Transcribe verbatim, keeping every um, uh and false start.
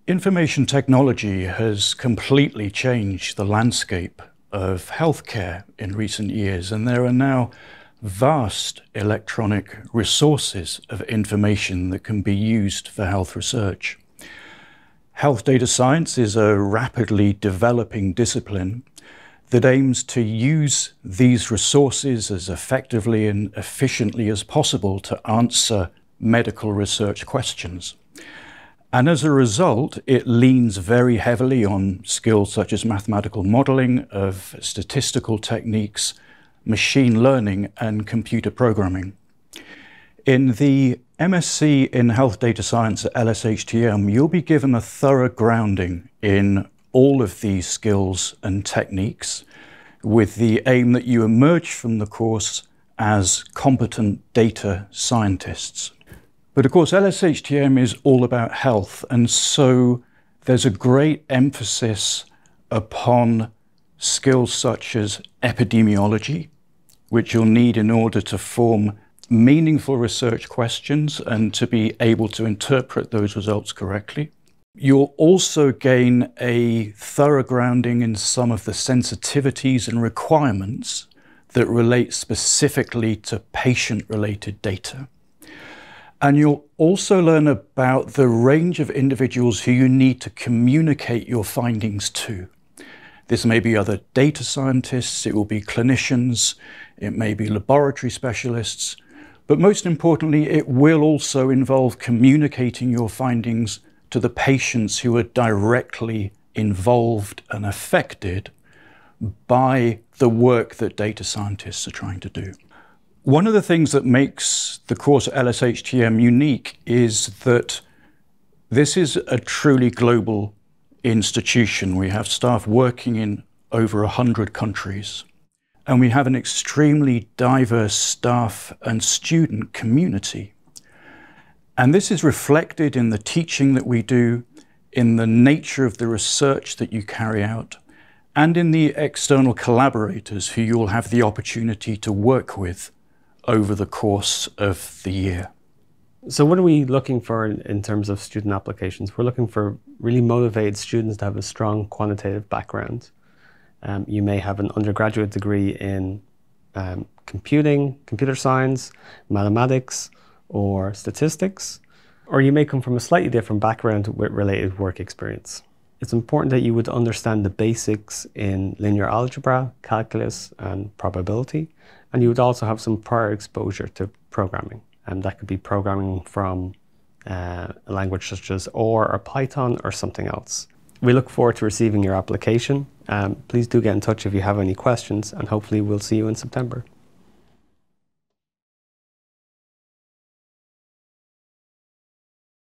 Information technology has completely changed the landscape of healthcare in recent years, and there are now vast electronic resources of information that can be used for health research. Health data science is a rapidly developing discipline that aims to use these resources as effectively and efficiently as possible to answer medical research questions. And as a result, it leans very heavily on skills such as mathematical modeling of statistical techniques, machine learning, and computer programming. In the M S c in Health Data Science at L S H T M, you'll be given a thorough grounding in all of these skills and techniques, with the aim that you emerge from the course as competent data scientists. But of course, L S H T M is all about health, and so there's a great emphasis upon skills such as epidemiology, which you'll need in order to form meaningful research questions and to be able to interpret those results correctly. You'll also gain a thorough grounding in some of the sensitivities and requirements that relate specifically to patient-related data. And you'll also learn about the range of individuals who you need to communicate your findings to. This may be other data scientists, it will be clinicians, it may be laboratory specialists, but most importantly, it will also involve communicating your findings to the patients who are directly involved and affected by the work that data scientists are trying to do. One of the things that makes the course at L S H T M unique is that this is a truly global institution. We have staff working in over a hundred countries, and we have an extremely diverse staff and student community. And this is reflected in the teaching that we do, in the nature of the research that you carry out, and in the external collaborators who you'll have the opportunity to work with over the course of the year. So what are we looking for in, in terms of student applications? We're looking for really motivated students to have a strong quantitative background. Um, you may have an undergraduate degree in um, computing, computer science, mathematics, or statistics, or you may come from a slightly different background with related work experience. It's important that you would understand the basics in linear algebra, calculus, and probability, and you would also have some prior exposure to programming. And that could be programming from uh, a language such as R or Python or something else. We look forward to receiving your application. Um, please do get in touch if you have any questions, and hopefully we'll see you in September.